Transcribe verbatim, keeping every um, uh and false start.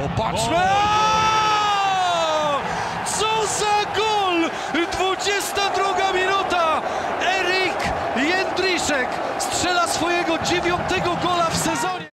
Popatrzmy! Co za gol! dwudziesta druga minuta! Erik Jędryszek strzela swojego dziewiątego gola w sezonie.